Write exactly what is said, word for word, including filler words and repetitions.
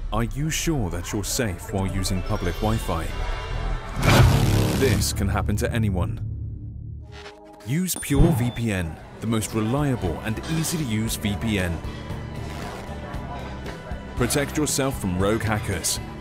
Are you sure that you're safe while using public Wi-Fi? This can happen to anyone. Use PureVPN, the most reliable and easy-to-use V P N. Protect yourself from rogue hackers